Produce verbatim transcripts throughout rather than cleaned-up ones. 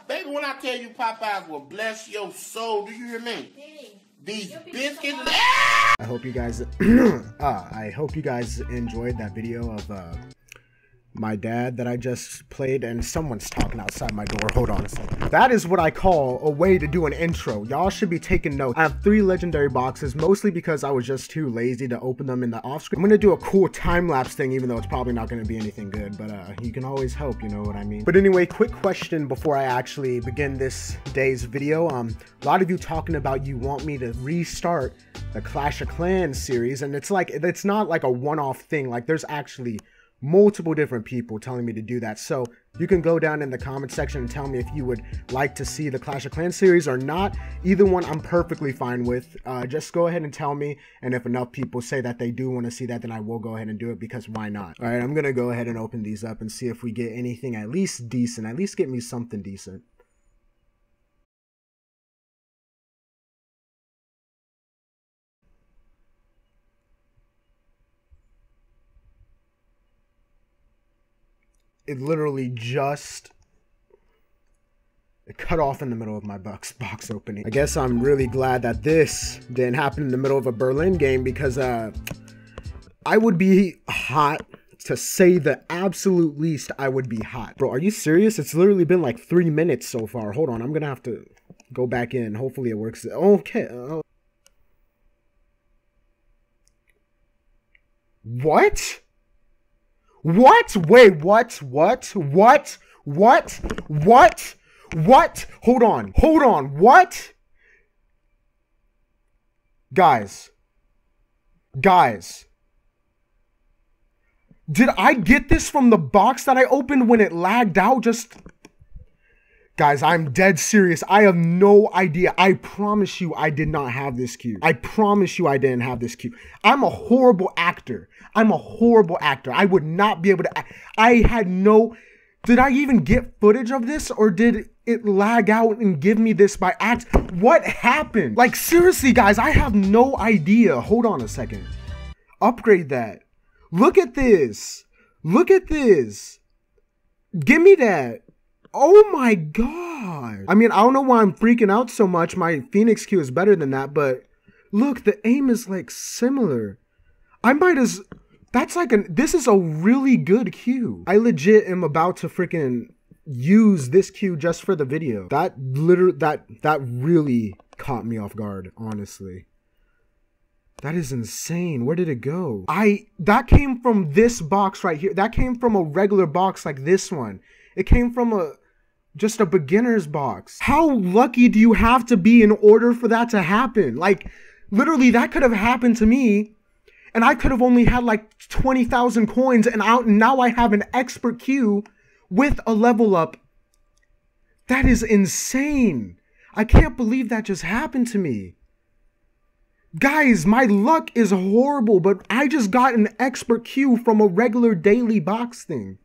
Baby, when I tell you Popeyes will bless your soul, do you hear me? Hey, these biscuits. I hope you guys, uh, I hope you guys enjoyed that video of uh, my dad that I just played, and someone's talking outside my door. Hold on a second. That is what I call a way to do an intro. Y'all should be taking notes. I have three legendary boxes, mostly because I was just too lazy to open them in the off screen. I'm gonna do a cool time-lapse thing, even though it's probably not gonna be anything good, but uh, you can always hope, you know what I mean? But anyway, quick question before I actually begin this day's video. Um, a lot of you talking about you want me to restart the Clash of Clans series, and it's like, it's not like a one-off thing. Like, there's actually multiple different people telling me to do that. So you can go down in the comment section and tell me if you would like to see the Clash of Clans series or not. Either one I'm perfectly fine with. Uh, just go ahead and tell me, and if enough people say that they do want to see that, then I will go ahead and do it, because why not? All right, I'm gonna go ahead and open these up and see if we get anything at least decent. At least get me something decent. It literally just it cut off in the middle of my box box opening. I guess I'm really glad that this didn't happen in the middle of a Berlin game, because uh, I would be hot, to say the absolute least. I would be hot. Bro, are you serious? It's literally been like three minutes so far. Hold on, I'm gonna have to go back in. Hopefully it works. Okay. Uh, what? What? Wait, what? What? What? What? What? What? Hold on. Hold on. What? Guys. Guys. Did I get this from the box that I opened when it lagged out? Just... Guys, I'm dead serious. I have no idea. I promise you I did not have this cue. I promise you I didn't have this cue. I'm a horrible actor. I'm a horrible actor. I would not be able to act. I had no... Did I even get footage of this, or did it lag out and give me this by accident? What happened? Like, seriously, guys, I have no idea. Hold on a second. Upgrade that. Look at this. Look at this. Give me that. Oh my god. I mean, I don't know why I'm freaking out so much. My Phoenix Q is better than that, but look, the aim is like similar. I might as... That's like an... This is a really good Q. I legit am about to freaking use this Q just for the video. That literally... That, that really caught me off guard, honestly. That is insane. Where did it go? I... That came from this box right here. That came from a regular box like this one. It came from a... Just a beginner's box. How lucky do you have to be in order for that to happen? Like, literally, that could have happened to me, and I could have only had like twenty thousand coins, and out now I have an expert Q with a level up. That is insane. I can't believe that just happened to me. Guys, my luck is horrible, but I just got an expert Q from a regular daily box thing.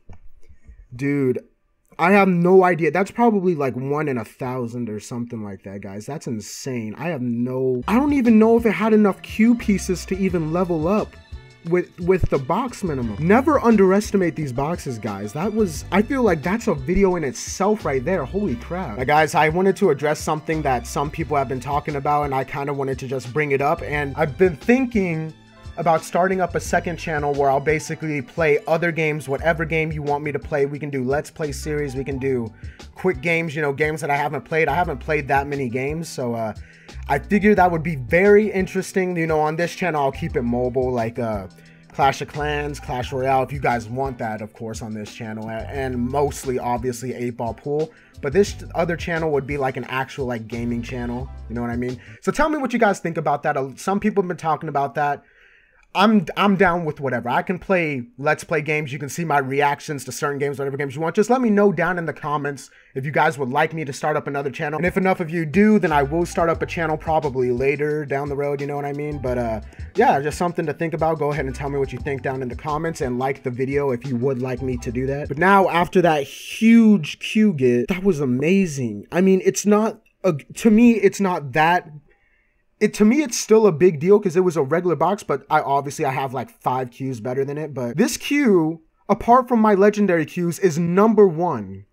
Dude, I have no idea. That's probably like one in a thousand or something like that, guys. That's insane. I have no... I don't even know if it had enough Q pieces to even level up with, with the box minimum. Never underestimate these boxes, guys. That was... I feel like that's a video in itself right there. Holy crap. Now, guys, I wanted to address something that some people have been talking about, and I kind of wanted to just bring it up. And I've been thinking about starting up a second channel where I'll basically play other games, whatever game you want me to play. We can do Let's Play series, we can do quick games, you know, games that I haven't played. I haven't played that many games, so uh, I figured that would be very interesting. You know, on this channel, I'll keep it mobile, like uh, Clash of Clans, Clash Royale, if you guys want that, of course, on this channel, and mostly, obviously, eight ball Pool. But this other channel would be like an actual, like, gaming channel, you know what I mean? So tell me what you guys think about that. Some people have been talking about that. I'm I'm down with whatever. I can play Let's Play games. You can see my reactions to certain games, whatever games you want. Just let me know down in the comments if you guys would like me to start up another channel. And if enough of you do, then I will start up a channel probably later down the road, you know what I mean? But uh, yeah, just something to think about. Go ahead and tell me what you think down in the comments, and like the video if you would like me to do that. But now, after that huge Q get, that was amazing. I mean, it's not, a, to me, it's not that... It, to me, it's still a big deal because it was a regular box, but I obviously I have like five Qs better than it. But this Q, apart from my legendary Qs, is number one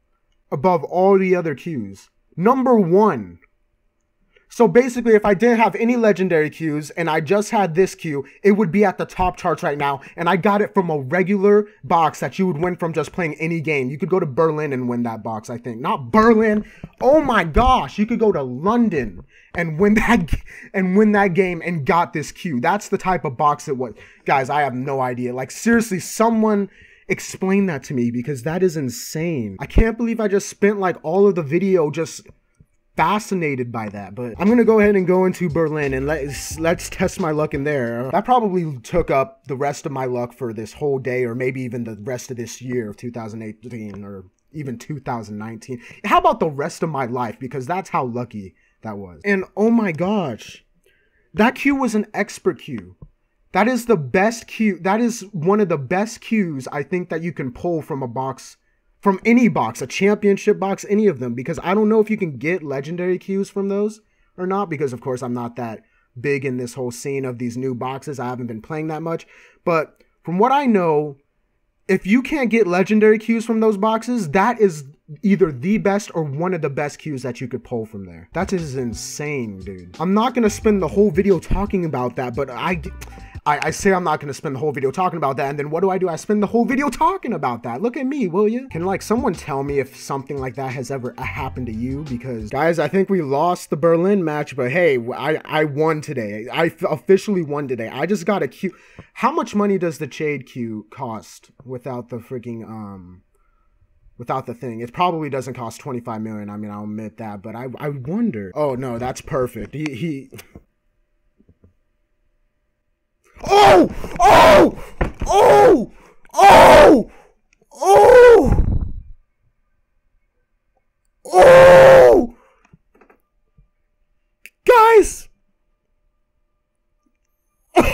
above all the other Qs. Number one. So basically, if I didn't have any legendary Qs and I just had this Q, it would be at the top charts right now. And I got it from a regular box that you would win from just playing any game. You could go to Berlin and win that box, I think. Not Berlin. Oh my gosh. You could go to London and win that and win that game and got this Q. That's the type of box it was. Guys, I have no idea. Like, seriously, someone explain that to me, because that is insane. I can't believe I just spent like all of the video just fascinated by that. But I'm gonna go ahead and go into Berlin and let's let's test my luck in there. That probably took up the rest of my luck for this whole day, or maybe even the rest of this year of two thousand eighteen, or even two thousand nineteen. How about the rest of my life, because that's how lucky that was. And oh my gosh, that Q was an expert Q. That is the best Q. That is one of the best Qs I think that you can pull from a box, from any box, a championship box, any of them. Because I don't know if you can get legendary Qs from those or not. Because of course I'm not that big in this whole scene of these new boxes. I haven't been playing that much. But from what I know, if you can't get legendary Qs from those boxes, that is either the best or one of the best Qs that you could pull from there. That is insane, dude. I'm not gonna spend the whole video talking about that, but I... I, I say I'm not going to spend the whole video talking about that, and then what do I do? I spend the whole video talking about that. Look at me, will you? Can, like, someone tell me if something like that has ever happened to you? Because, guys, I think we lost the Berlin match, but hey, I, I won today. I officially won today. I just got a Q. How much money does the Jade Q cost without the freaking, um... without the thing? It probably doesn't cost twenty-five million. I mean, I'll admit that, but I, I wonder. Oh, no, that's perfect. He... he Oh! Oh! Oh! Oh! Oh! Oh! Guys! What?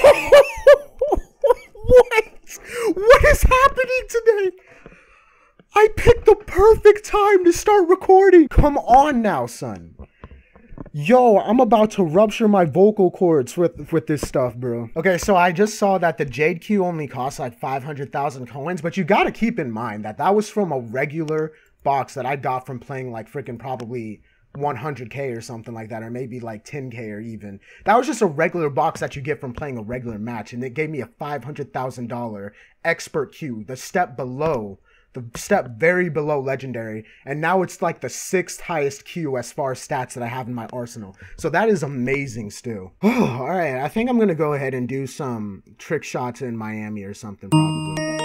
What is happening today? I picked the perfect time to start recording. Come on now, son. Yo, I'm about to rupture my vocal cords with, with this stuff, bro. Okay, so I just saw that the Jade Q only costs like five hundred thousand coins, but you gotta keep in mind that that was from a regular box that I got from playing like freaking probably one hundred K or something like that, or maybe like ten K or even. That was just a regular box that you get from playing a regular match, and it gave me a five hundred thousand dollar expert Q, the step below. The step very below legendary, and now it's like the sixth highest Q as far as stats that I have in my arsenal. So that is amazing still. All right, I think I'm gonna go ahead and do some trick shots in Miami or something probably.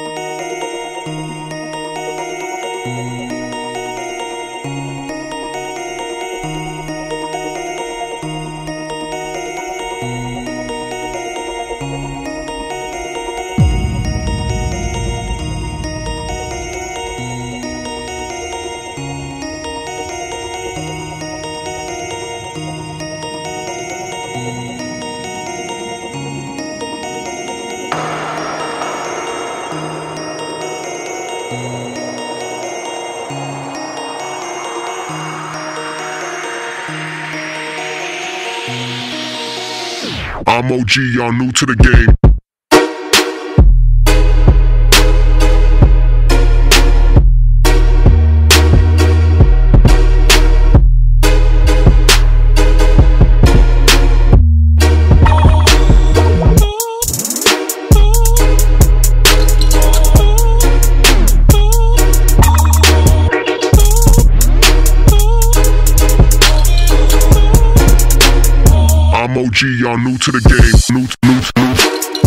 I'm O G, y'all new to the game. I'm O G, y'all new to the game. New, new, new.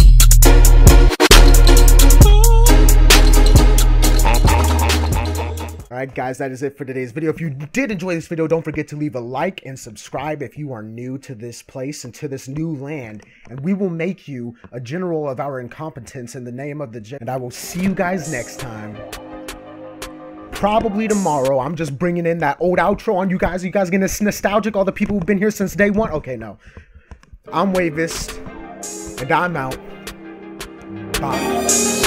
Alright guys, that is it for today's video. If you did enjoy this video, don't forget to leave a like and subscribe if you are new to this place and to this new land. And we will make you a general of our incompetence in the name of the gen. And I will see you guys next time. Probably tomorrow. I'm just bringing in that old outro on you guys. You guys getting nostalgic? All the people who've been here since day one? Okay, no. I'm Wavist, and I'm out. Bye.